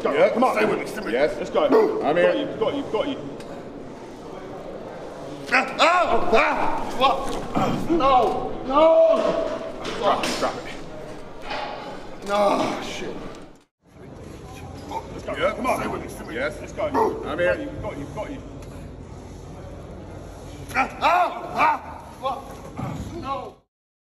go. Yeah. Come on. Stay with me. Stay with me. Yes. Let's go. I'm here. You've got you. You've got you. What? No. No. Drop it. Drop it. No, shit. Let's go. Yeah. Come on. Stay with me. Stay with me. Yes. Let's go. I'm here. You've got you. You've got you. What? No.